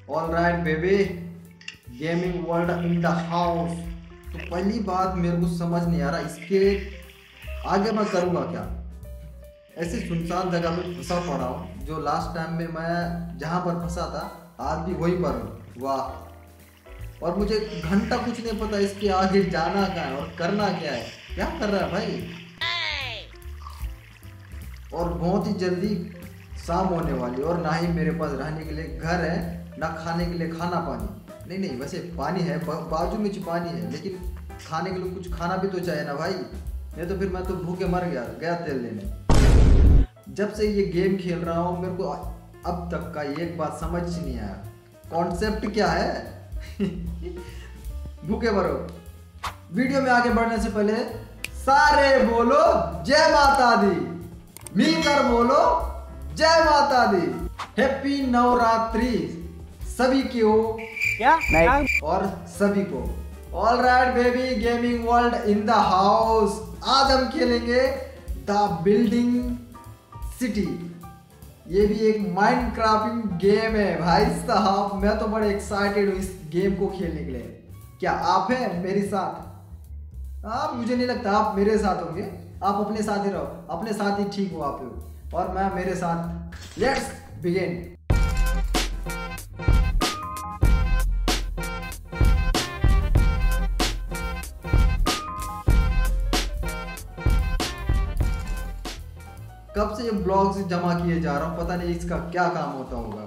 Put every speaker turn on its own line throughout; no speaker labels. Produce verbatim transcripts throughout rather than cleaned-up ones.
All right baby, gaming world in the house. तो पहली बात मेरे को समझ नहीं आ रहा, इसके आगे मैं करूँगा क्या। ऐसे सुनसान जगह पे फंसा पड़ा हूँ, जो लास्ट टाइम में मैं जहाँ पर फंसा था आज भी वहीं पर हूँ। वाह। और मुझे घंटा कुछ नहीं पता इसके आगे जाना कहाँ है और करना क्या है। क्या कर रहा है भाई। और बहुत ही जल्दी शाम होने वाली, और ना ही मेरे पास रहने के लिए घर है, ना खाने के लिए खाना पानी। नहीं नहीं वैसे पानी है, बाजू में पानी है, लेकिन खाने के लिए कुछ खाना भी तो चाहिए ना भाई। नहीं तो फिर मैं तो भूखे मर गया गया तेल लेने। जब से ये गेम खेल रहा हूँ मेरे को अब तक का एक बात समझ नहीं आया, कॉन्सेप्ट क्या है। भूखे मरो। वीडियो में आगे बढ़ने से पहले सारे बोलो जय माता दी, मिलकर बोलो जय माता दी। हैप्पी नवरात्रि सभी की हो
क्या
नहीं। और सभी को all right baby, gaming world in the house. आज हम खेलेंगे द बिल्डिंग सिटी। ये भी एक माइंड क्राफ्टिंग गेम है भाई साहब। मैं तो बड़े एक्साइटेड हूँ इस गेम को खेलने के लिए। क्या आप हैं मेरे साथ? आप, मुझे नहीं लगता आप मेरे साथ होंगे। आप अपने साथ ही रहो, अपने साथ ही ठीक हो आप, और मैं मेरे साथ। Let's begin. कब से ये ब्लॉग्स जमा किए जा रहा हूँ, पता नहीं इसका क्या काम होता होगा।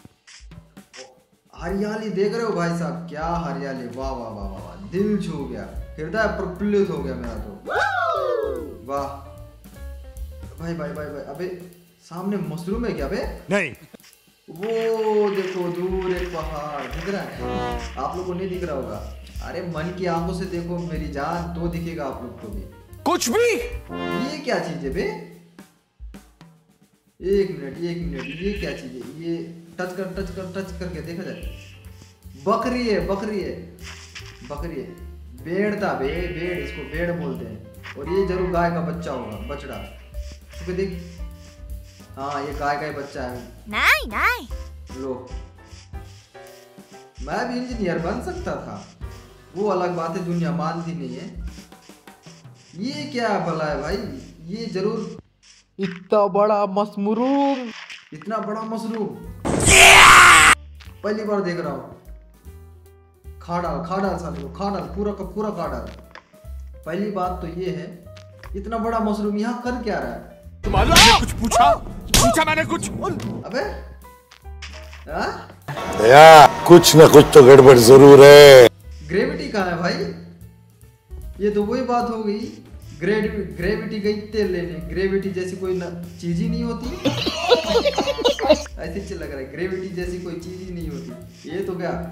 हरियाली देख रहे हो भाई साहब, क्या हरियाली। वाह वाह वाह वाह, दिल छू गया, हृदय प्रफुल्लित हो गया मेरा तो। वाह भाई भाई भाई भाई। अबे सामने मशरूम है क्या बे?
नहीं।
वो देखो दूर एक पहाड़ दिख रहा है, आप लोगों को नहीं दिख रहा होगा। अरे मन की आंखों से देखो मेरी जान, तो दिखेगा आप लोग को भी
कुछ भी।
ये क्या चीज है बे? एक मिनट एक मिनट, ये क्या चीज है? ये टच कर टच कर टच करके देखा जाए। बकरी है बकरी है बकरी है। भेड़ था बे, भेड़, इसको भेड़ बोलते हैं। और ये जरूर गाय का बच्चा होगा, बछड़ा। तो देख, हाँ ये गाय का ही बच्चा है।
नहीं नहीं
लो, मैं भी इंजीनियर बन सकता था, वो अलग बात है, दुनिया मानती नहीं है। ये क्या भला है भाई? ये जरूर
इतना बड़ा मशरूम,
इतना बड़ा मशरूम पहली बार देख रहा हूँ। खा डाल खा डाल साले को, खा डाल पूरा का पूरा खा डाल। पहली बात तो ये है, इतना बड़ा मशरूम यहाँ कर क्या रहा है?
तुम्हारे कुछ पूछा पूछा मैंने कुछ।
अबे
या कुछ ना कुछ तो गड़बड़ जरूर है।
ग्रेविटी कहाँ है भाई? ये तो वही बात हो गई, ग्रेविटी गई तेल लेने। ग्रेविटी जैसी कोई चीज ही नहीं होती। ऐसे लग रहा है ग्रेविटी जैसी कोई चीज ही नहीं होती। ये तो क्या,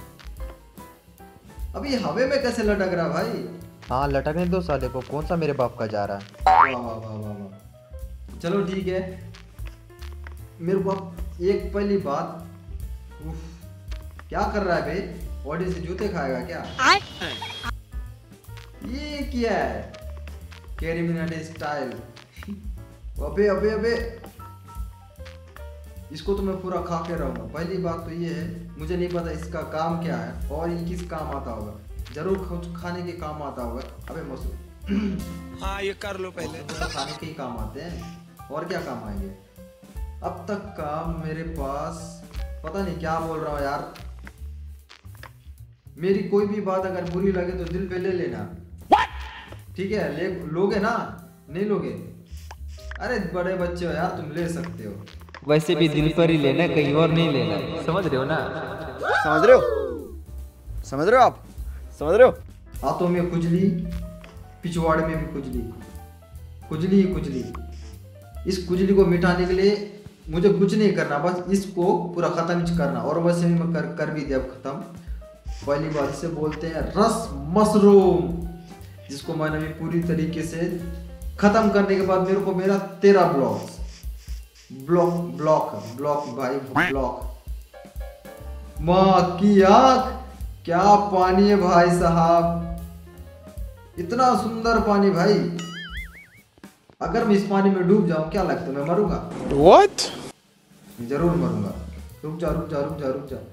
अभी हवे में कैसे लटक रहा भाई?
हाँ लटकने दो साले को, कौन सा मेरे बाप का जा रहा है।
वाह वाह वाह वाह वाह। चलो ठीक है। मेरे को अब एक पहली बात, उफ, क्या कर रहा है बे? बॉडी से जूते खाएगा क्या? ये क्या है? कैरिमिनाटी स्टाइल। अबे अबे अबे, इसको तो मैं पूरा खा के रहूंगा। पहली बात तो ये है, मुझे नहीं पता इसका काम क्या है और ये किस काम आता होगा। जरूर कुछ खाने के काम आता होगा। अबे मशरूम,
हाँ ये कर लो पहले।
खाने के ही काम आते हैं, और क्या काम आएंगे? अब तक का मेरे पास पता नहीं क्या बोल रहा हूँ यार। मेरी कोई भी बात अगर बुरी लगे तो दिल पे ले लेना, ठीक है? ले लोगे ना? नहीं लोगे? अरे बड़े बच्चे हो यार, तुम ले सकते हो।
वैसे भी दिल पर ही लेना, कहीं और नहीं लेना, समझ रहे हो ना?
समझ रहे हो समझ रहे हो आप समझ रहे हो?
हाथों में खुजली, पिछवाड़े में भी खुजली, खुजली ही खुजली। इस खुजली को मिटाने के लिए मुझे कुछ नहीं करना, बस इसको पूरा खत्म करना। और वैसे भी मैं कर कर भी दिया खत्म। पहली बात इसे बोलते हैं रस मशरूम, जिसको मैंने भी पूरी तरीके से खत्म करने के बाद मेरे को मेरा तेरह ब्लॉक ब्लॉक ब्लॉक ब्लॉक भाई ब्लॉक। माँ की आँख, क्या पानी है भाई साहब, इतना सुंदर पानी भाई। अगर मैं इस पानी में डूब जाऊं क्या लगता है मैं मरूंगा?
What?
जरूर मरूंगा। रुक जा रुक जा रुक जा रुक जा।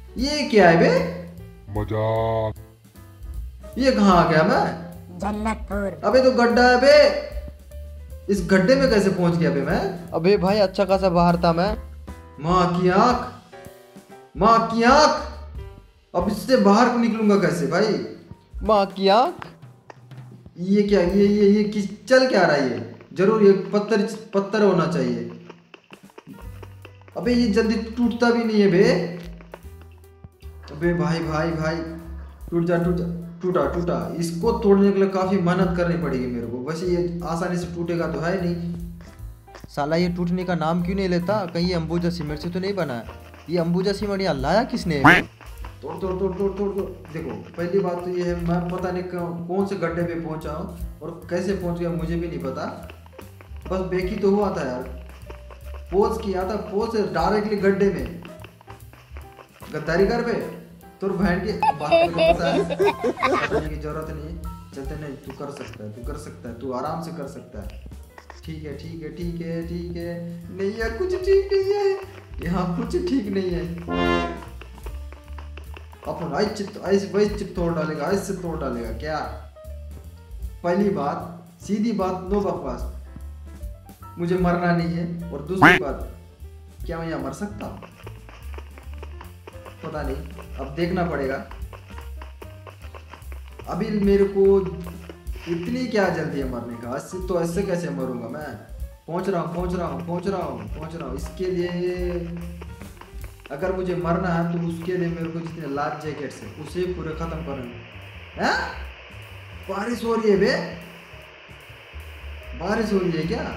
ये क्या है बे?
मजाक।
ये कहाँ आ गया मैं?
जन्नतपुर।
अबे तो गड्ढा है बे। इस गड्ढे में कैसे पहुंच गया बे मैं?
अबे भाई अच्छा खासा बाहर था मैं।
माँ की आंख, माँ की आंख। अब इससे बाहर निकलूंगा कैसे भाई?
माँ की आंख।
ये क्या, ये ये ये किस चल क्या रहा है? ये जरूर ये पत्थर पत्थर होना चाहिए। अबे ये जल्दी टूटता भी नहीं है बे। अबे भाई भाई भाई, टूट जा टूट जा, टूटा टूटा। इसको तोड़ने के लिए काफी मेहनत करनी पड़ेगी मेरे को। वैसे ये आसानी से टूटेगा तो है नहीं।
साला ये टूटने का नाम क्यों नहीं लेता? कहीं ये अंबुजा सीमेंट से तो नहीं बना है? ये अंबुजा सीमेंट यहाँ लाया किसने?
तोड़ तोड़ तोड़ तोड़ तोड़ तोड़। देखो पहली बात तो ये है, मैं पता नहीं कौन कौन से गड्ढे पे पहुंचा हूँ और कैसे पहुंच गया मुझे भी नहीं पता। बस बेकी तो हुआ था यार, पोज किया था, पोज से डायरेक्टली गड्ढे में। गद्दारी कर पे तो बहन की बात को पता है, बताने की जरूरत नहीं। चलते नहीं, तू कर सकता है, तू कर सकता है, तू आराम से कर सकता है। ठीक है ठीक है ठीक है ठीक है। नहीं है कुछ ठीक नहीं है यहाँ, कुछ ठीक नहीं है। अपन ऐसे ऐसे वैसे चिप तोड़ डालेगा, ऐसे तोड़ डालेगा क्या? पहली बात, सीधी बात, नो बकवास, मुझे मरना नहीं है। और दूसरी बात, क्या मैं यहाँ मर सकता हूँ? पता नहीं, अब देखना पड़ेगा। अभी मेरे को इतनी क्या जल्दी है मरने का? ऐसे तो ऐसे कैसे मरूंगा मैं? पहुंच रहा हूँ पहुंच रहा हूँ पहुंच रहा हूँ पहुंच रहा हूँ। इसके लिए अगर मुझे मरना है तो उसके लिए मेरे को जितने लाइफ जैकेट्स है उसे पूरे खत्म करना है। बारिश हो रही है बे, बारिश हो रही है क्या?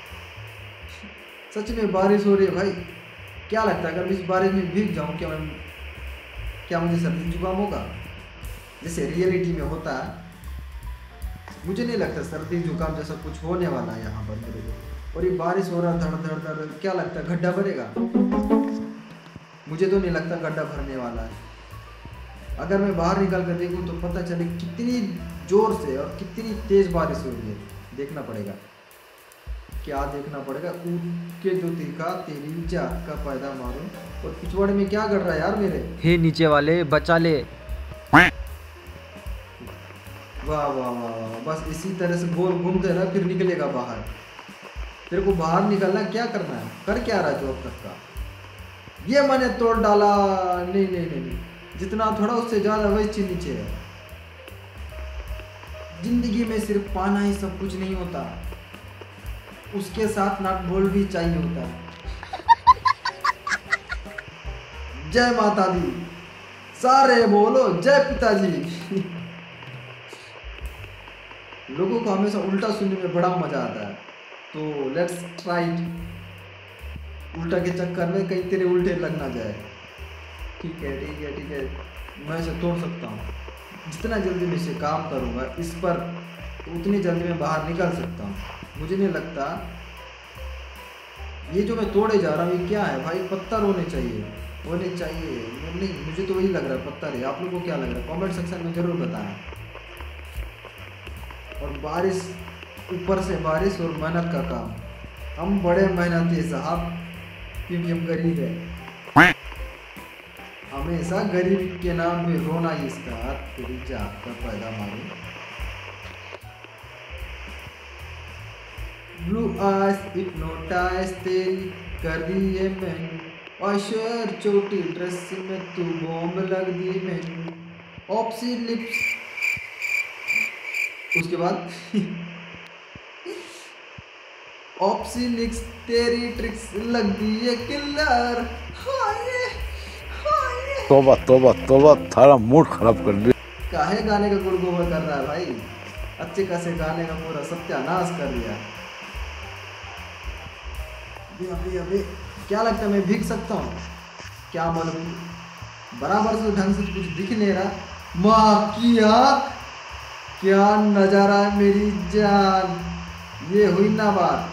सच में बारिश हो रही है भाई। क्या लगता है अगर मैं इस बारिश में भीग जाऊं, क्या मैं क्या मुझे सर्दी जुकाम होगा जैसे रियलिटी में होता है? मुझे नहीं लगता सर्दी जुकाम जैसा कुछ होने वाला है यहाँ पर मेरे को। और ये बारिश हो रहा है धड़ धड़ धड़, क्या लगता है गड्ढा भरेगा? मुझे तो नहीं लगता गड्ढा भरने वाला है। अगर मैं बाहर निकल कर देखूं तो पता चले कितनी जोर से और कितनी तेज बारिश हो रही है। देखना पड़ेगा, क्या देखना पड़ेगा? ऊँट के जो तिरका तेरी जात का पैदा मारूं। और पिछवाड़े में क्या कर रहा है यार मेरे?
हे नीचे वाले बचा ले।
वाह वाह वाह वाह, बस इसी तरह से गोल घूमते रहा, फिर निकलेगा बाहर। तेरे को बाहर निकलना, क्या करना है? कर क्या रहा है जो अब तक का? ये मैंने तोड़ डाला। नहीं नहीं नहीं, नहीं। जितना थोड़ा उससे ज्यादा वही चीज नीचे है। जिंदगी में सिर्फ पाना ही सब कुछ नहीं होता, उसके साथ नट बोल्ट भी चाहिए होता है। जय माता दी, सारे बोलो जय पिताजी। लोगों को हमेशा उल्टा सुनने में बड़ा मजा आता है, तो लेट्स ट्राई उल्टा के चक्कर में कहीं तेरे उल्टे लग ना जाए। ठीक है ठीक है ठीक है, मैं इसे तोड़ सकता हूँ। जितना जल्दी मैं इसे काम करूँगा इस पर, उतनी जल्दी मैं बाहर निकल सकता हूँ। मुझे नहीं लगता ये जो मैं तोड़े जा रहा हूँ ये क्या है भाई? पत्थर होने चाहिए, होने चाहिए। नहीं, मुझे तो वही लग रहा है पत्थर है। आप लोगों को क्या लग रहा है? कमेंट सेक्शन में जरूर बताएं। और बारिश, ऊपर से बारिश और मेहनत का काम। हम बड़े मेहनती साहब, क्योंकि हम गरीब है। हमेशा गरीब के नाम पे रोना ही इसका तेरी जात का पैदा मारू। ब्लू आइज हिप्नोटाइज तेरी कर दी है मैंने, और शर छोटी ड्रेस में तू बॉम्ब लग दी मैंने। ऑप्सी लिप्स, उसके बाद ऑप्सी लिप्स तेरी ट्रिक्स लग दी है किलर। हाय हाय,
तोबा तोबा तोबा, थारा मूड खराब कर दिया।
काहे गाने का गुड़गोबर कर रहा है भाई? अच्छे खासे गाने का पूरा सत्यानाश कर दिया। अबे अबे अबे, क्या लगता है मैं भीग सकता हूँ? क्या मालूम, बराबर से ढंग से कुछ दिख नहीं रहा। माँ की आँख, क्या नजारा है मेरी जान। ये हुई ना बात।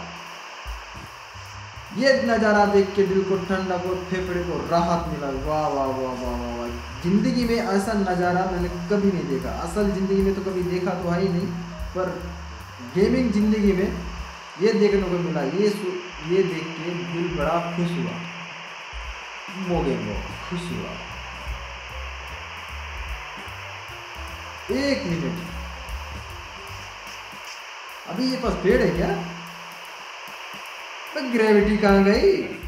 ये नज़ारा देख के दिल को ठंडा को, फेफड़े को राहत मिला। वाह वाह वाह वाह वाह वाह। जिंदगी में ऐसा नज़ारा मैंने कभी नहीं देखा। असल ज़िंदगी में तो कभी देखा तो है ही नहीं, पर गेमिंग ज़िंदगी में ये देखने को मिला। ये ये देख के दिल बड़ा खुश हुआ, मोगे मो खुश हुआ। एक मिनट। अभी ये पास पेड़ है क्या? तो ग्रेविटी कहाँ गई?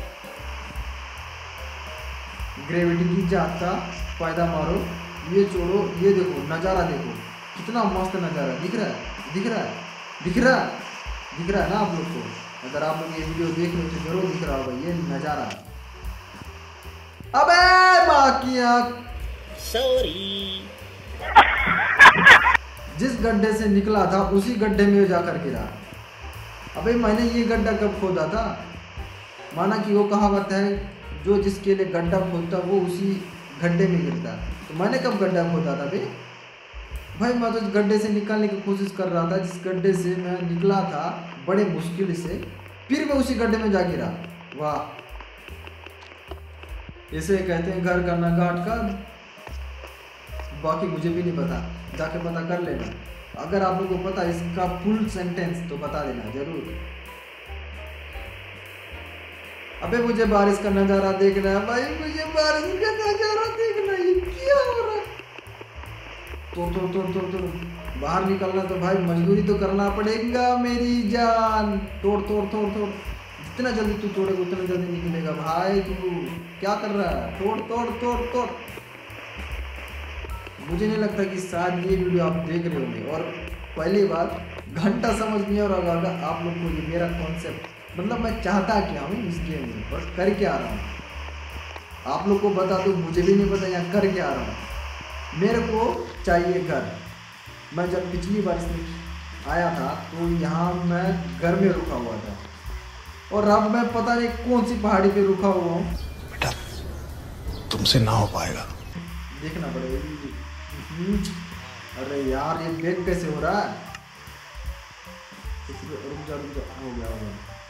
ग्रेविटी की जात का फायदा मारो। ये छोड़ो, ये देखो नज़ारा, देखो कितना मस्त नज़ारा दिख रहा है, दिख रहा है, दिख रहा है, दिख रहा है ना आप लोग को? अगर आप लोग ये वीडियो देख रहे हो तो जरूर दिख रहा होगा ये नज़ारा। अबे बाकी सॉरी, जिस गड्ढे से निकला था उसी गड्ढे में जाकर गिरा। अबे मैंने ये गड्ढा कब खोदा था? माना कि वो कहावत है, जो जिसके लिए गड्ढा खोदता वो उसी गड्ढे में गिरता। तो मैंने कब गड्ढा खोदा था बे? भाई मैं तो गड्ढे से निकालने की कोशिश कर रहा था, जिस गड्ढे से मैं निकला था बड़े मुश्किल से, फिर मैं उसी गड्ढे में जा गिरा। वाह, इसे कहते हैं घर का ना घाट का। बाकी मुझे भी नहीं पता, जाके पता कर लेना। अगर आप लोगों को पता इसका फुल सेंटेंस तो बता देना जरूर। अबे मुझे बारिश का नज़ारा देखना है भाई, मुझे बारिश का नज़ारा देखना है। ये क्या हो रहा है? तो तो तो तो तो बाहर निकलना तो भाई मजदूरी तो करना पड़ेगा मेरी जान। तोड़ तोड़ तोड़ तोड़, जितना जल्दी तू तोड़ेगा उतना जल्दी निकलेगा भाई। तू क्या कर रहा है? तोड़ तोड़ तोड़ तोड़। मुझे नहीं लगता कि शायद ये वीडियो आप देख रहे होंगे और पहली बात घंटा समझ नहीं आ रहा होगा आप लोग को ये मेरा कॉन्सेप्ट, मतलब मैं चाहता क्या हूँ इस गेम में और कर क्या आ रहा हूँ। आप लोग को बता दो, मुझे भी नहीं पता यहाँ कर क्या आ रहा हूँ। मेरे को चाहिए घर। मैं जब पिछली बार इसमें आया था तो यहाँ मैं घर में रुका हुआ था और अब मैं पता नहीं कौन सी पहाड़ी पे रुका हुआ हूँ।
बेटा तुमसे ना हो पाएगा,
देखना पड़ेगा। अरे यार ये बैग कैसे हो रहा है? रुक जा रुक जा, हो गया हो गया।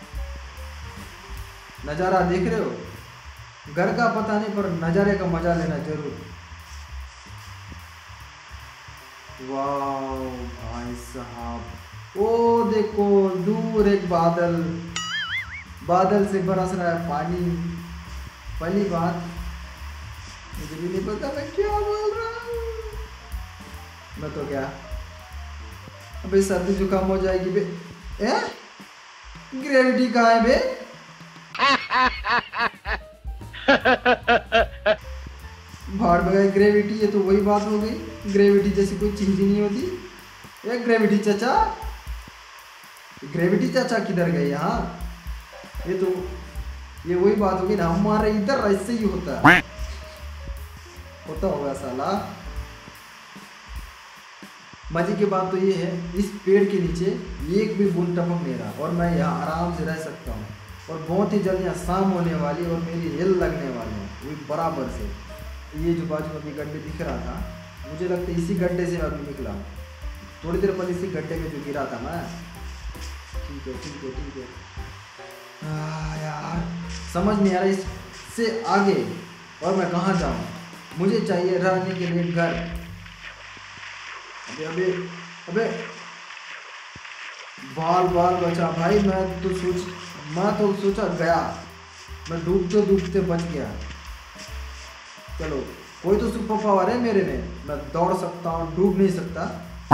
नज़ारा देख रहे हो? घर का पता नहीं पर नज़ारे का मजा लेना जरूर। वाह भाई साहब, ओ देखो दूर एक बादल, बादल से बरस रहा है पानी। पहली बात मुझे भी नहीं पता मैं क्या बोल रहा हूँ। मैं तो क्या, अबे सर्दी जुकाम हो जाएगी बे। ए? ग्रेविटी कहाँ है बे? भाड़ बगाई ग्रेविटी, ये तो वही बात हो गई। ग्रेविटी जैसी कोई चीज ही नहीं होती। ए ग्रेविटी चाचा, ग्रेविटी चाचा किधर गए यहाँ? ये तो ये वही बात होगी ना, हमारे इधर ऐसे ही होता है, होता होगा साला। मजे की बात तो ये है इस पेड़ के नीचे एक भी बूंद टपक नहीं रहा और मैं यहाँ आराम से रह सकता हूँ और बहुत ही जल्द यहाँ शाम होने वाली और मेरी रेल लगने वाली है वही बराबर से। ये जो बाजू में अभी गड्ढे दिख रहा था, मुझे लगता है इसी गड्ढे से अभी निकला हूँ। थोड़ी देर पहले इसी गड्ढे में जो गिरा था मैं। ठीक है ठीक है ठीक है। आ यार समझ नहीं आ रहा इससे आगे और मैं कहाँ जाऊँ। मुझे चाहिए रहने के लिए घर। अबे अबे अबे बाल बाल बचा भाई। मैं तो सोच मैं तो सोचा गया, मैं डूबते डूबते बच गया। चलो कोई तो सुपर पावर है मेरे में, मैं दौड़ सकता हूँ, डूब नहीं सकता।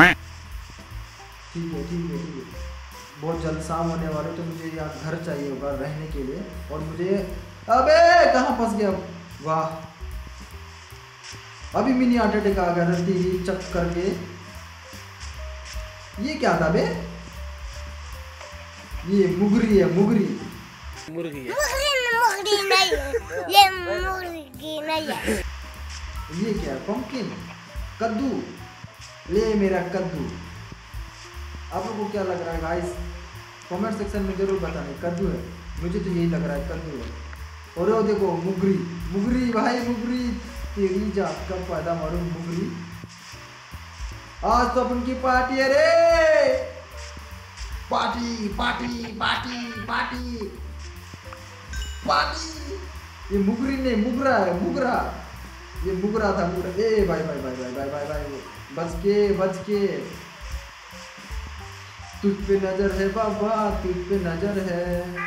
ठीक है ठीक है ठीक है। बहुत जल्द शाम होने वाले तो मुझे यहाँ घर चाहिए होगा रहने के लिए और मुझे अबे कहाँ फंस गया। वाह अभी मिनी हार्ट अटैक आ गया था तेरी चक करके। ये क्या था बे? ये मुगरी है, मुगरी
मुर्गी है।
मुर्गी नहीं है, ये मुर्गी नहीं है।
ये क्या है? पंपकिन, कद्दू। ले मेरा कद्दू। आप लोगों को क्या लग रहा है गाइस? कमेंट सेक्शन में जरूर बताना। कद्दू है, मुझे तो यही लग रहा है कद्दू है। और वो देखो मुगरी, मुगरी भाई मुगरी, तेरी जात का फायदा मारो मुगरी। आज तो अपन की पार्टी है रे, party party party party party. ये मुगरी नहीं मुगरा है, मुगरा। ये मुगरा था मुगरा। ए भाई भाई भाई भाई भाई भाई भाई बच के बच के। तुझ पे नजर है बाबा, तुझ पे नजर है।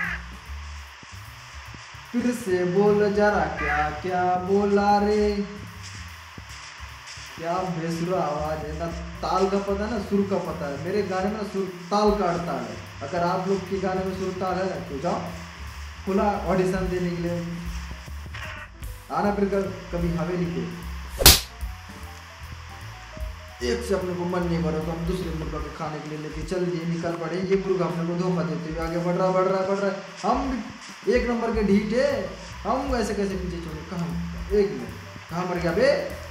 फिर से बोल जरा क्या क्या बोला रे। क्या बेसुरा आवाज है ना, ताल का पता ना सुर का पता है। मेरे गाने में ना सुर ताल काटता है। अगर आप लोग के गाने में सुर ताल है तो जाओ खुला ऑडिशन देने के लिए आना फिर कभी हवेली पे। एक से अपने को मन नहीं भरा तो हम दूसरे मुर्गा के खाने के लिए लेके चल दिए, निकल पड़े। ये मुर्गा अपने को धोखा देते हुए आगे बढ़ रहा बढ़ रहा बढ़ रहा है। हम एक नंबर के ढीठ है, हम ऐसे कैसे पीछे छोड़े। कहाँ एक मिनट कहाँ मर गया बे,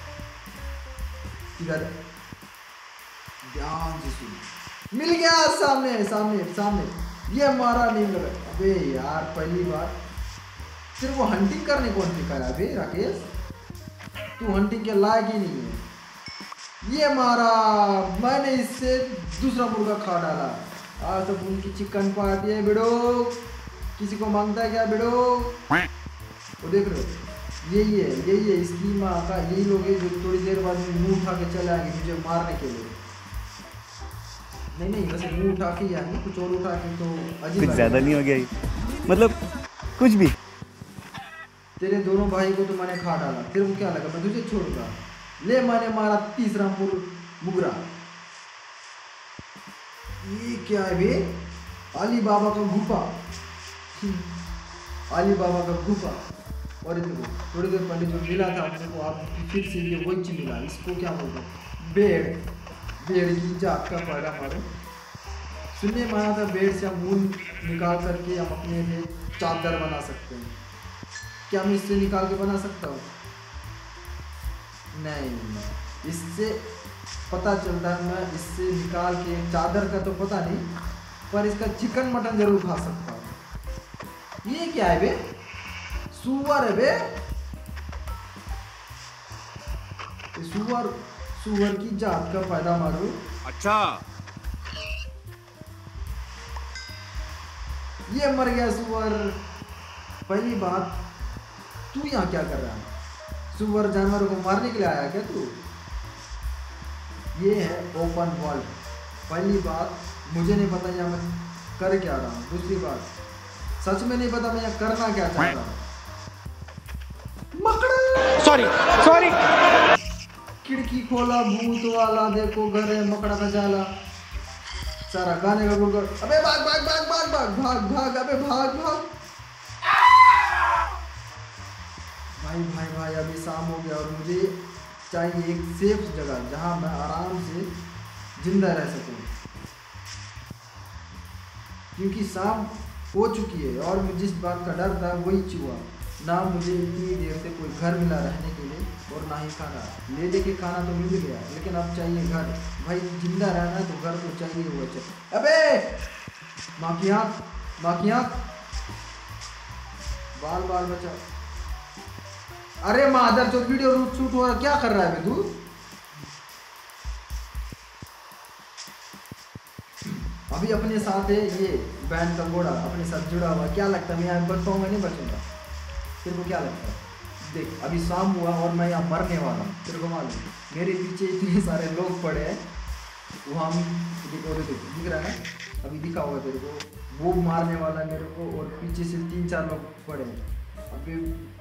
इधर ध्यान से सुन। मिल गया सामने सामने सामने, ये मारा नहीं लगा। अबे यार पहली बार सिर्फ वो हंटिंग करने कौन सिखाया अबे राकेश, तू हंटिंग के लायक ही नहीं है। ये मारा मैंने, इससे दूसरा मुर्गा खा डाला। आज तो उनकी चिकन पार्टी है बेड़ो, किसी को मांगता है क्या बेड़ो। वो देख रहे हो यही है यही है इसकी माँ का, यही लोग हैं जो थोड़ी देर बाद में मुंह उठा के चले आएंगे मुझे मारने के लिए। नहीं नहीं वैसे मुंह उठा के आएंगे, कुछ और उठा के तो अजीब
कुछ ज्यादा नहीं हो गया, मतलब कुछ भी।
तेरे दोनों भाई को तो मैंने खा डाला, तेरे को क्या लगा मैं तुझे छोड़ूंगा। ले मैंने मारा तीसरा मुगरा। ये क्या है बे, अली बाबा का गुफा, अली बाबा का गुफा। और देखो थोड़ी देर पहले जो मिला था अपने को, आप फिर से ये वही चीज मिला। इसको क्या बोलते हैं, बेड़। बेड़ की जात का फायदा मारो। सुनने में आया था बेड़ से हम ऊन निकाल करके हम अपने लिए चादर बना सकते हैं। क्या मैं इससे निकाल के बना सकता हूँ? नहीं, इससे पता चलता है मैं इससे निकाल के, चादर का तो पता नहीं पर इसका चिकन मटन जरूर खा सकता हूँ। ये क्या है बे, सुअर है बे, सुअर सुअर की जात का फायदा मारो।
अच्छा
ये मर गया सुअर। पहली बात तू यहाँ क्या कर रहा है, सुअर जानवरों को मारने के लिए आया क्या तू? ये है ओपन वर्ल्ड। पहली बात मुझे नहीं पता यहाँ मैं कर क्या रहा हूँ। दूसरी बात सच में नहीं पता मैं यहाँ करना क्या चाह रहा हूँ। मकड़ा
सॉरी सॉरी
खिड़की खोला भूत वाला, देखो घर है मकड़ा का जाला। सारा गाने का गुड़। अबे भाग भाग भाग भाग भाग भाग भाग अबे भाग भाग। भाई भाई भाई अभी शाम हो गया और मुझे चाहिए एक सेफ जगह जहां मैं आराम से जिंदा रह सकूं, क्योंकि शाम हो चुकी है और मुझे जिस बात का डर था वही हुआ। ना मुझे इतनी देर से कोई घर मिला रहने के लिए और ना ही खाना। ले दे के खाना तो मिल गया लेकिन अब चाहिए घर। भाई जिंदा रहना है तो घर तो चाहिए हुआ चाहिए। अबे माँ की आँख, माँ की आँख, बाल बाल बचा। अरे मादर जो वीडियो रूट शूट हो रहा, क्या कर रहा है तू? अभी अपने साथ है ये बैंड का घोड़ा अपने साथ जुड़ा हुआ। क्या लगता है मैं यहाँ बच पाऊंगा नहीं बचूंगा? तेरे को क्या लगता है? देख अभी शाम हुआ और मैं यहाँ मरने वाला हूँ। तेरे को मालूम मेरे पीछे इतने सारे लोग पड़े हैं, वहाँ देखो देखो दिख रहा है, अभी दिखा होगा तेरे को, वो मारने वाला है मेरे को और पीछे से तीन चार लोग पड़े हैं। अभी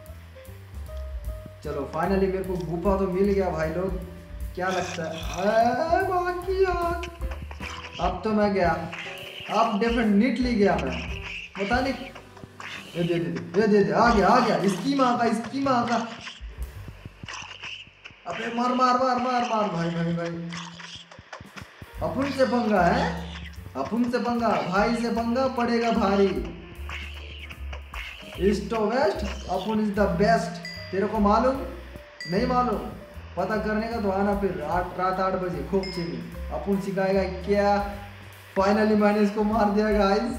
चलो फाइनली मेरे को गुफा तो मिल गया भाई लोग। क्या लगता है बाकी यार, अब तो मैं गया, अब डेफिनेटली गया मैं, पता नहीं। ये दे दे दे दे दे आ गया आ गया, इसकी माँ का इसकी माँ का। अबे मार मार मार मार मार भाई भाई भाई, अपन से पंगा है, अपन से पंगा, भाई से पंगा पड़ेगा भारी। ईस्ट और वेस्ट अपन इज द बेस्ट। तेरे को मालूम नहीं मालूम? पता करने का तो आना फिर आठ रात आठ बजे खोपचे में, अपन सिखाएगा क्या। फाइनली मैंने इसको मार दिया गाइस।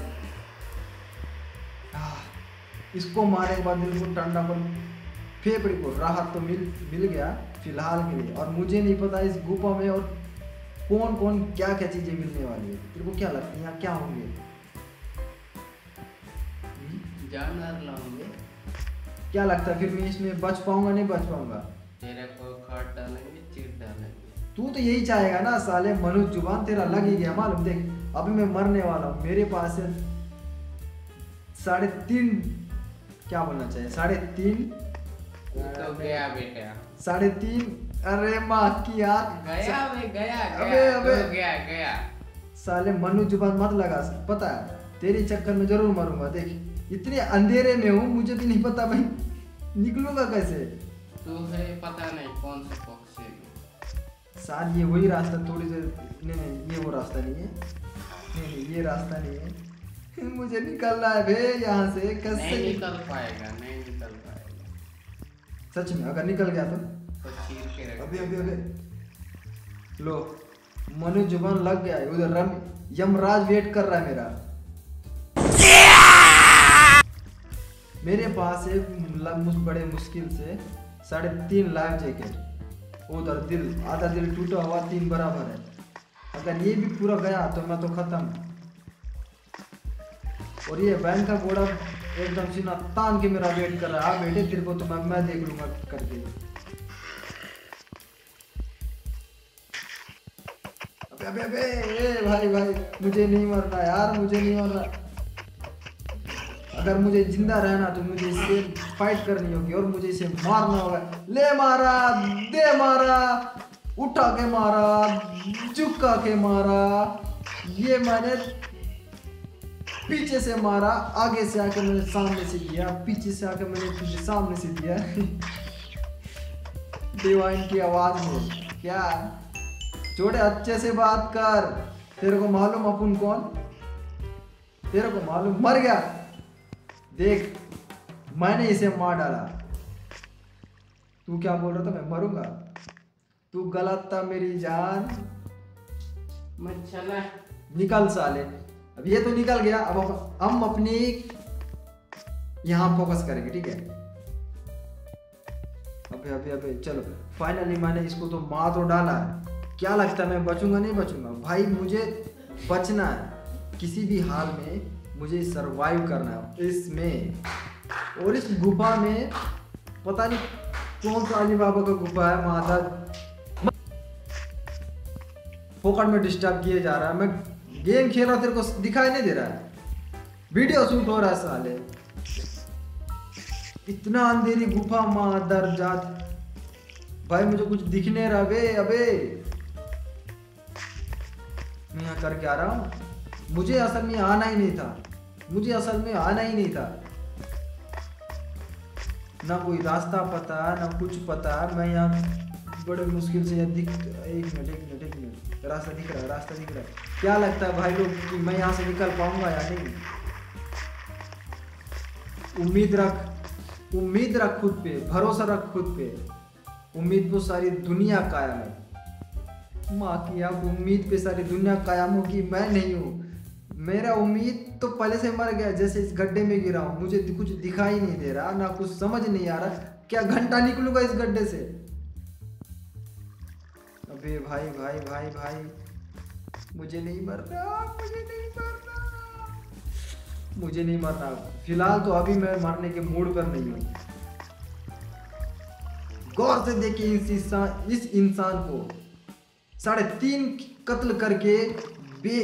इसको मारने के बाद दिल को ठंडा पर फेफड़े को राहत तो मिल मिल गया फिलहाल के लिए। और मुझे नहीं पता इस गुफा में और कौन कौन क्या क्या चीजें मिलने वाली है। तेरे को क्या लगता है यहाँ क्या होंगे?
जानवर लाऊंगे।
क्या लगता है फिर मैं इसमें बच पाऊंगा नहीं बच पाऊंगा?
तेरे को खाट डालेंगे, चीट डालेंगे।
तू तो यही चाहेगा ना साले, मनुष्य जुबान तेरा लग ही गया मालूम। देख अभी मैं मरने वाला हूँ, मेरे पास है साढ़े तीन, क्या बोलना चाहिए, साढ़े तीन
तो गया बेटा,
साढ़े तीन अरे माँ की यार
गया मैं गया
अबे,
गया
अबे।
तो गया गया
साले मनु जुबान मत लगा, पता है तेरे चक्कर में जरूर मरूंगा। देख इतने अंधेरे में हूँ, मुझे भी नहीं पता मैं निकलूंगा कैसे।
तू है पता नहीं कौन से पक्ष से।
साल ये वही रास्ता थोड़ी देर, नहीं नहीं ये वो रास्ता नहीं है, नहीं नहीं ये रास्ता नहीं है। मुझे निकलना है बे यहाँ से
नहीं
कैसे।
निकल पाएगा, नहीं निकल पाएगा।
सच में अगर निकल गया तो
तो चीर के रख
अभी अभी अभी लो मनु जुबान लग गया है। उधर रम यमराज वेट कर रहा है मेरा। मेरे पास एक ल- मुस- बड़े मुश्किल से साढ़े तीन लाख जैकेट, उधर दिल आधा दिल टूटा हुआ तीन बराबर है। अगर ये भी पूरा गया तो मैं तो खत्म। और ये बैंक का घोड़ा एकदम सीना तान के मेरा वेट कर रहा है। आ बेटे तेरे को तो मैं मैं देख लूंगा करके। अबे अबे अबे ए भाई भाई मुझे नहीं मरना यार, मुझे नहीं मरना। अगर मुझे जिंदा रहना तो मुझे इससे फाइट करनी होगी और मुझे इसे मारना होगा। ले मारा, दे मारा, उठा के मारा, झुका के मारा। ये मैंने पीछे से मारा, आगे से आके मैंने सामने से दिया, पीछे से आके मैंने तुझे सामने से दिया। डिवाइन की आवाज में क्या छोटे अच्छे से बात कर। तेरे को मालूम अपन कौन, तेरे को मालूम मर गया। देख मैंने इसे मार डाला। तू क्या बोल रहा था मैं मरूंगा? तू गलत था मेरी जान।
मत चला।
निकल साले। अब ये तो निकल गया, अब हम- हम अपनी यहाँ फोकस करेंगे, ठीक है। अबे अबे अबे चलो फाइनली मैंने इसको तो मार तो डाला है। क्या लगता है मैं बचूंगा नहीं बचूंगा? भाई मुझे बचना है किसी भी हाल में, मुझे सरवाइव करना है इसमें। और इस गुफा में पता नहीं कौन सा अली बाबा का गुफा है। माता फोकट में डिस्टर्ब किए जा रहा है। मैं गेम खेल रहा, तेरे को दिखाई नहीं दे रहा है, वीडियो शूट हो रहा है साले। इतना अंधेरी गुफा मादर जात। भाई मुझे कुछ दिख नहीं रहा बे। अबे मैं यहाँ करके आ रहा हूँ। मुझे असल में आना ही नहीं था, मुझे असल में आना ही नहीं था। ना कोई रास्ता पता ना कुछ पता। मैं यहाँ बड़े मुश्किल से दिख एक मिनट एक मिनट एक मिनट रास्ता दिख रहा है, रास्ता दिख रहा है। क्या लगता है भाई लोग कि मैं यहाँ से निकल पाऊंगा या नहीं? उम्मीद रख, उम्मीद रख खुद पे, भरोसा रख खुद पे। उम्मीद पे सारी दुनिया कायम है। माँ की आँख, उम्मीद पे सारी दुनिया कायम होगी, मैं नहीं हूँ। मेरा उम्मीद तो पहले से मर गया, जैसे इस गड्ढे में गिरा हूँ। मुझे कुछ दिखाई नहीं दे रहा, ना कुछ समझ नहीं आ रहा। क्या घंटा निकलूंगा इस गड्ढे से? अबे भाई भाई भाई भाई मुझे नहीं मरना, मुझे नहीं मरना, मुझे नहीं मरना। फिलहाल तो अभी मैं मरने के मूड पर नहीं हूँ। गौर से देखिए इस इंसान इस इंसान को साढ़े तीन कत्ल करके बे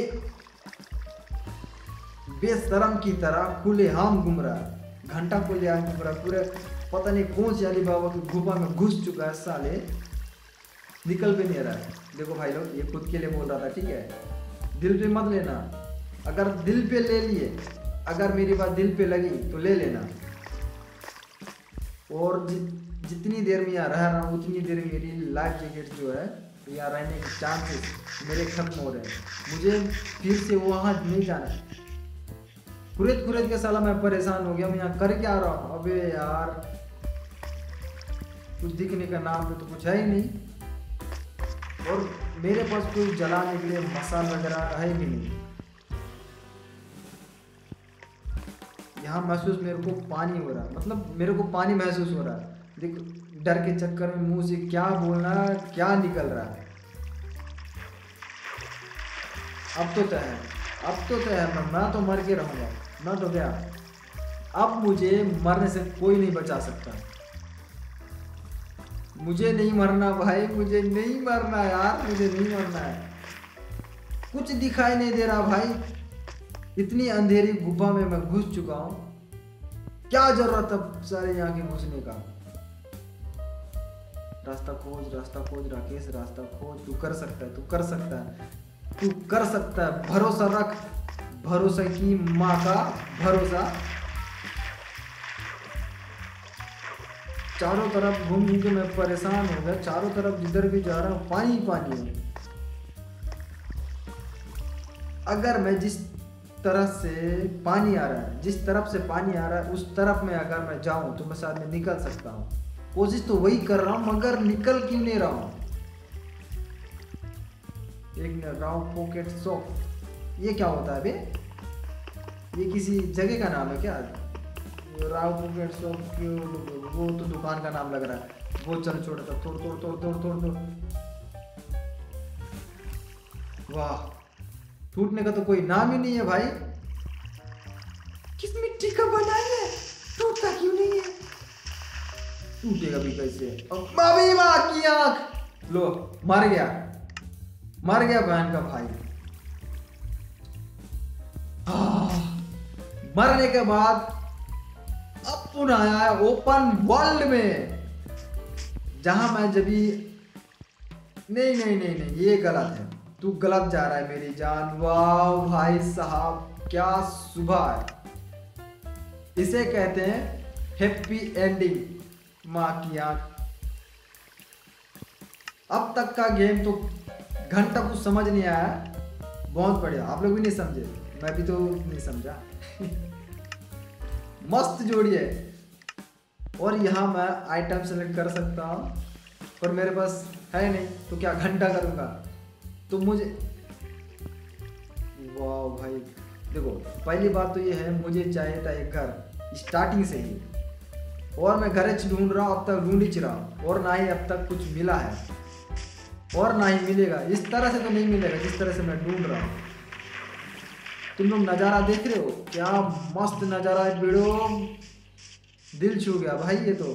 बेशरम की तरह खुलेआम घूम रहा है। घंटा खुलेआम घूम रहा है। पूरे पता नहीं कौन सी अली बाबा की गुफा में घुस चुका है साले, निकल भी नहीं रहा है। देखो भाई लोग ये खुद के लिए बोल रहा था, ठीक है। दिल पे मत लेना। अगर दिल पे ले लिए, अगर मेरी बात दिल पे लगी तो ले लेना। और जि, जितनी देर में यहाँ रह रहा हूँ उतनी देर मेरी लाइफ जैकेट जो है यहाँ रहने के चांसेस मेरे खत्म हो रहे हैं। मुझे फिर से वहाँ नहीं जाना है। खुरेद खुरेद के साला मैं परेशान हो गया। मैं यहाँ कर क्या रहा हूँ? अबे यार कुछ दिखने का नाम पे तो कुछ है ही नहीं। और मेरे पास कोई जलाने के लिए मसाला वगैरह है भी नहीं। यहाँ महसूस मेरे को पानी हो रहा है, मतलब मेरे को पानी महसूस हो रहा है। देख डर के चक्कर में मुंह से क्या बोलना क्या निकल रहा है। अब तो तय है, अब तो तय है। मैं, मैं तो मर के रहूंगा, मैं तो गया। अब मुझे मरने से कोई नहीं बचा सकता। मुझे नहीं मरना भाई, मुझे नहीं मरना यार, मुझे नहीं मरना है। कुछ दिखाई नहीं दे रहा भाई। इतनी अंधेरी गुफा में मैं घुस चुका हूँ। क्या जरूरत है सारे यहाँ के घुसने का? रास्ता खोज, रास्ता खोज राकेश, रास्ता खोज। तू कर सकता है, तू कर सकता है, तू कर सकता है। भरोसा रख, भरोसा की माँ का भरोसा। चारों तरफ घूम घूम के मैं परेशान हो गया। चारों तरफ जिधर भी जा रहा हूँ पानी ही पानी है। अगर मैं जिस तरह से पानी आ रहा है, जिस तरफ से पानी आ रहा है उस तरफ में अगर मैं जाऊं तो मैं शायद में निकल सकता हूं। कोशिश तो वही कर रहा हूं मगर निकल क्यों नहीं रहा हूं। एक मिनट, राव पॉकेट शॉप, ये क्या होता है बे? ये किसी जगह का नाम है क्या? राव पॉकेट शॉप क्यों? वो तो दुकान का नाम लग रहा है। वो चल छोटा था, तोड़ तोड़ तोड़ तोड़ तोड़ तोड़। वाह, टूटने का तो कोई नाम ही नहीं है भाई। किस मिट्टी का बना है, टूटता क्यों नहीं है? टूटेगा भी कैसे? अभी माँ की आंख, लो मर गया, मर गया बहन का भाई। आह, मरने के बाद अब पुनः आया है ओपन वर्ल्ड में, जहां मैं जब भी नहीं नहीं नहीं नहीं ये गलत है, तू गलत जा रहा है मेरी जान। वाह भाई साहब क्या सुबह है। इसे कहते हैं हैप्पी एंडिंग। माँ की आंख। अब तक का गेम तो घंटा कुछ समझ नहीं आया। बहुत बढ़िया, आप लोग भी नहीं समझे, मैं भी तो नहीं समझा। मस्त जोड़ी है। और यहाँ मैं आइटम सेलेक्ट कर सकता हूँ, पर मेरे पास है नहीं तो क्या घंटा करूँगा। तो मुझे वाह भाई देखो, पहली बात तो ये है मुझे चाहिए था एक घर स्टार्टिंग से ही, और मैं घर ढूंढ रहा हूँ, अब तक ढूंढ ही रहा हूँ, और ना ही अब तक कुछ मिला है और ना ही मिलेगा। इस तरह से तो नहीं मिलेगा जिस तरह से मैं ढूंढ रहा हूँ। तुम लोग नज़ारा देख रहे हो, क्या मस्त नज़ारा है वीडियो, दिल छू गया भाई ये तो।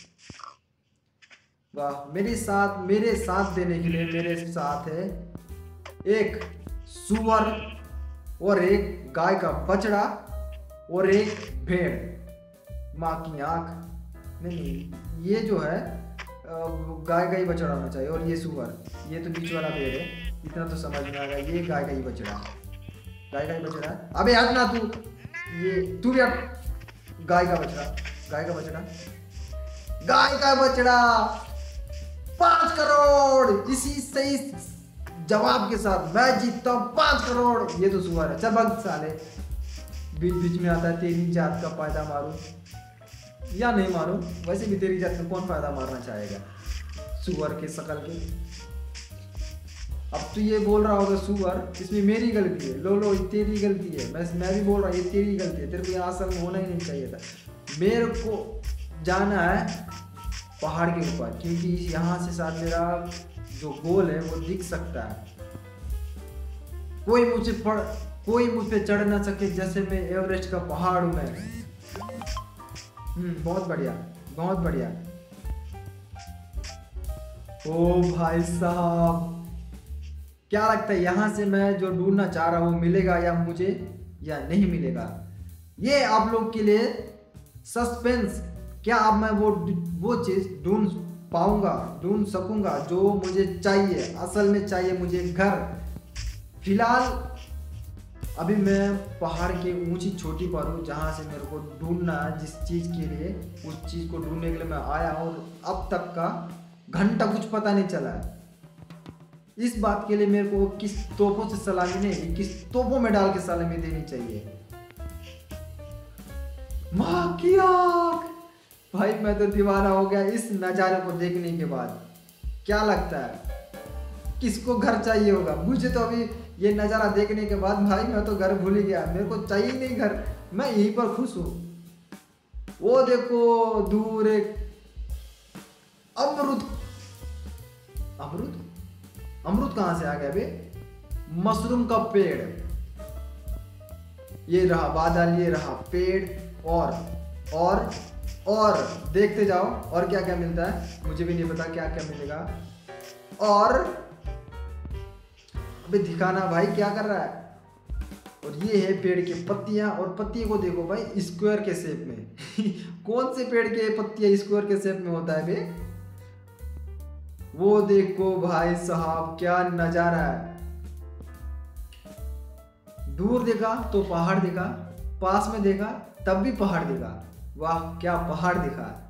वाह, मेरे साथ मेरे साथ देने के लिए मेरे साथ है एक सुअर और एक गाय का बछड़ा और एक भेड़। माँ की आंख नहीं, नहीं ये जो है गाय का ही बछड़ा होना चाहिए, और ये सुअर, ये तो बीच वाला भेड़ है। इतना तो समझ में आ गया, ये गाय का ही बछड़ा, गाय का ही बछड़ा। अबे हट ना तू, ये तू भी हट। गाय का बछड़ा, गाय का बछड़ा, गाय का बछड़ा। पांच करोड़ इसी सही जवाब के साथ मैं जीतता हूँ पांच करोड़। ये तो सुअर है, चल भाग साले। बीच बीच में आता है तेरी जात का फायदा मारूं या नहीं मारूं। वैसे भी तेरी जात में कौन फायदा मारना चाहेगा सुअर के शकल के। अब तो ये बोल रहा होगा सुअर, इसमें मेरी गलती है। लो लो तेरी गलती है, मैं मैं भी बोल रहा हूँ ये तेरी गलती है। तेरे को यहाँ असल में होना ही नहीं चाहिए था। मेरे को जाना है पहाड़ के ऊपर, क्योंकि यहाँ से साथ मेरा जो गोल है वो दिख सकता है। कोई मुझे पढ़ कोई मुझ पे चढ़ ना सके, जैसे मैं एवरेस्ट का पहाड़ हूं मैं। हम्म बहुत बढ़िया, बहुत बढ़िया। ओ भाई साहब, क्या लगता है यहाँ से मैं जो ढूंढना चाह रहा हूँ मिलेगा या मुझे या नहीं मिलेगा? ये आप लोग के लिए सस्पेंस। क्या अब मैं वो वो चीज ढूंढ पाऊंगा, ढूंढ सकूंगा जो मुझे चाहिए? असल में चाहिए मुझे घर। फिलहाल अभी मैं पहाड़ के ऊंची चोटी पर हूँ, जहाँ से मेरे को ढूंढना है जिस चीज़ के लिए, उस चीज़ को ढूंढने के लिए मैं आया हूँ। और अब तक का घंटा कुछ पता नहीं चला है। इस बात के लिए मेरे को किस तोपों से सलामी नहीं, किस तोपों में डाल के सलामी देनी चाहिए। माँ की आँख। भाई मैं तो दीवाना हो गया इस नज़ारे को देखने के बाद। क्या लगता है किसको घर चाहिए होगा? मुझे तो अभी ये नज़ारा देखने के बाद भाई मैं तो घर भूल ही गया, मेरे को चाहिए नहीं घर, मैं यहीं पर खुश हूँ। वो देखो दूर एक अमरूद, अमरूद अमरूद कहाँ से आ गया बे? मशरूम का पेड़। ये रहा बादल, ये रहा पेड़, और और और देखते जाओ और क्या क्या मिलता है, मुझे भी नहीं पता क्या क्या मिलेगा। और अबे दिखाना भाई क्या कर रहा है। और ये है पेड़ की पत्तियां, और पत्तियों को देखो भाई स्क्वायर के शेप में। कौन से पेड़ के पत्तियां स्क्वायर के शेप में होता है बे? वो देखो भाई साहब क्या नजारा है। दूर देखा तो पहाड़ दिखा, पास में देखा तब भी पहाड़ दिखा। वाह क्या पहाड़ दिखा।